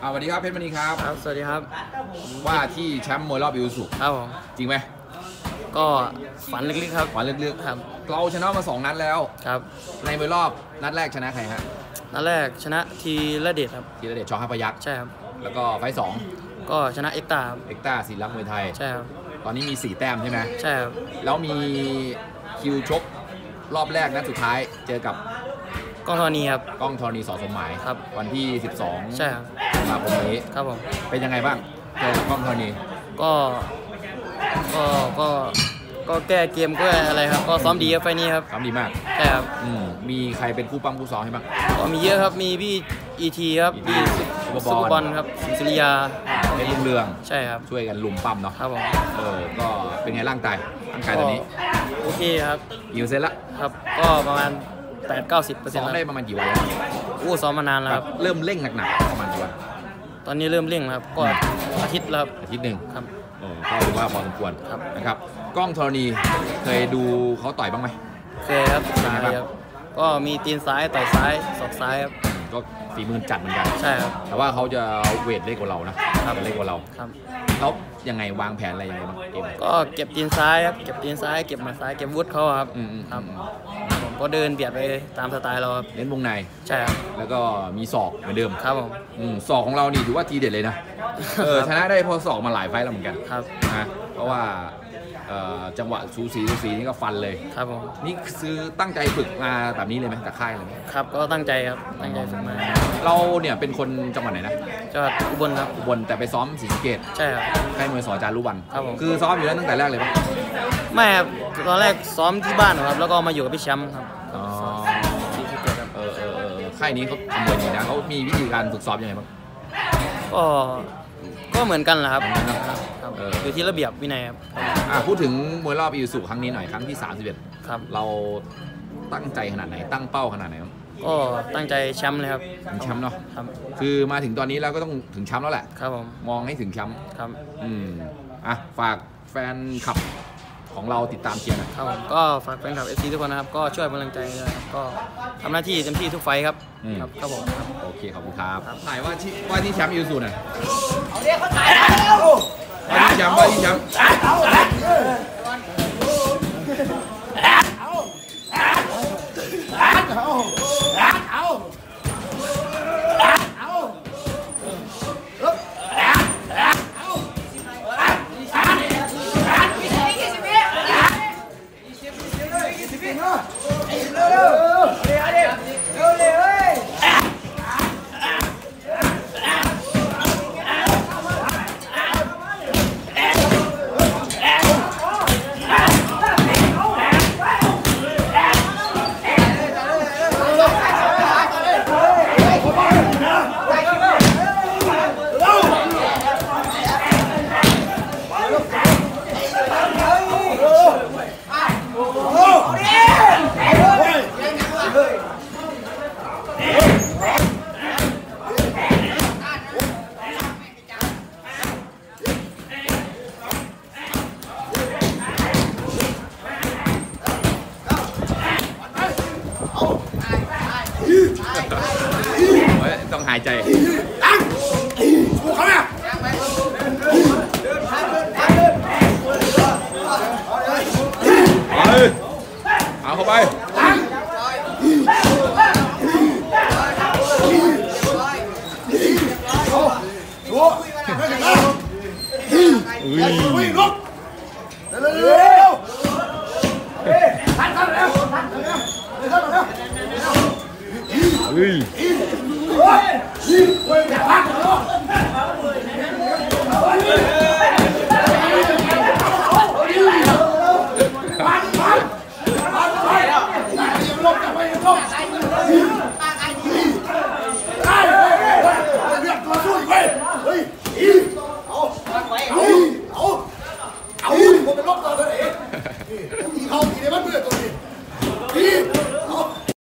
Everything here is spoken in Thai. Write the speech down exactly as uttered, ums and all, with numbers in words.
สวัสดีครับเพชรมณีครับครับสวัสดีครับว่าที่แชมป์มวยรอบอิซูซุครับผมจริงไหมก็ฝันลึกๆครับฝันลึกๆครับเราชนะมาสองนัดแล้วครับในมวยรอบนัดแรกชนะใครฮะนัดแรกชนะทีละเดชครับทีละเดชชอห้าพยัคฆ์ใช่ครับแล้วก็ไฟสองก็ชนะเอ็กตาเอ็กตาศิลักษ์มวยไทยใช่ครับตอนนี้มีสี่แต้มใช่ไหมใช่ครับแล้วมีคิวชกรอบแรกนัดสุดท้ายเจอกับกล้องธรณีครับกล้องธรณีสอสมหมายครับวันที่สิบสองใช่ครับมาคมนี้ครับผมเป็นยังไงบ้างเจอกับกล้องธรณีก็ก็ก็ก็แก้เกมก็อะไรครับก็ซ้อมดีครับไฟนี้ครับซ้อมดีมากใช่ครับมีใครเป็นคู่ปั้มคู่ซ้อมให้บ้างก็มีเยอะครับมีพี่อีทีครับพี่ซุปเปอร์บอลครับสุริยาเป็นลุงเรืองใช่ครับช่วยกันลุมปั้มเนาะครับผมเออก็เป็นไงร่างกายร่างกายตอนนี้โอเคครับอยู่เสร็จละครับก็ประมาณแปดเก้าสิบเปอร์เซ็นต์ซ้อมได้ประมาณกี่วันโอ้ซ้อมมานานแล้วครับเริ่มเร่งหนักๆประมาณกี่วันตอนนี้เริ่มเร่งแล้วครับก็อาทิตย์แล้วอาทิตย์หนึ่งครับโอ้ก็ถือว่าพอสมควรนะครับกล้องธรณีเคยดูเขาต่อยบ้างไหมเคยครับซ้ายครับก็มีตีนซ้ายต่อยซ้ายศอกซ้ายครับก็ฝีมือจัดเหมือนกันใช่ครับแต่ว่าเขาจะเวทเล็กกว่าเรานะเล็กกว่าเราครับแล้วยังไงวางแผนอะไรยังไงบ้างเกมก็เก็บตีนซ้ายครับเก็บตีนซ้ายเก็บมาซ้ายเก็บวุฒิเขาครับครับผมก็เดินเบียดไปตามสไตล์เราครับเน้นวงในใช่ครับแล้วก็มีศอกเหมือนเดิมครับผมศอกของเรานี่ถือว่าทีเด็ดเลยนะเออชนะได้พอศอกมาหลายไฟแล้วเหมือนกันครับนะเพราะว่าจังหวะสูสีสูสีนี่ก็ฟันเลยครับผมนี่ซื้อตั้งใจฝึกมาแบบนี้เลยไหมจากค่ายเลยไหมครับก็ตั้งใจครับตั้งใจฝึกมาเราเนี่ยเป็นคนจังหวัดไหนนะจังหวัดอุบลครับอุบลแต่ไปซ้อมศรีสะเกษใช่ครับค่ายมวยสอจารุวันครับผมคือซ้อมอยู่แล้วตั้งแต่แรกเลยไหมไม่ครับตอนแรกซ้อมที่บ้านครับแล้วก็มาอยู่กับพี่แชมป์ครับอ๋อศรีสะเกษครับเออเออเออค่ายนี้เขาทำมวยดีนะเขามีวิธีการฝึกซ้อมยังไงบ้างก็ก็เหมือนกันแหละครับอยู่ที่ระเบียบวินัยครับพูดถึงมวยรอบอิซูซุครั้งนี้หน่อยครั้งที่สามสิบเอ็ดครับเราตั้งใจขนาดไหนตั้งเป้าขนาดไหนก็ตั้งใจแชมป์เลยครับถึงแชมป์เนาะครับคือมาถึงตอนนี้แล้วก็ต้องถึงแชมป์แล้วแหละครับผมมองให้ถึงแชมป์ครับอืมอ่ะฝากแฟนคลับของเราติดตามเชียร์นะครับผมก็ฝากแฟนคลับ เอฟ ซี ทุกคนนะครับก็ช่วยกำลังใจเลยครับก็ทำหน้าที่เต็มที่ทุกไฟครับครับครับผมโอเคขอบคุณครับถ่ายว่าที่ว่าที่แชมป์อิซูซุน่ะเอาเรียกเขาถ่ายแล้วว่าที่แชมป์ว่าที่แชมป์ต้องหายใจตั้งสู้เขาเนี่ยเอาเข้าไปวิ่งลุกเร็วทันทันเร็วทันเร็วเร็วเร็วเฮ้ย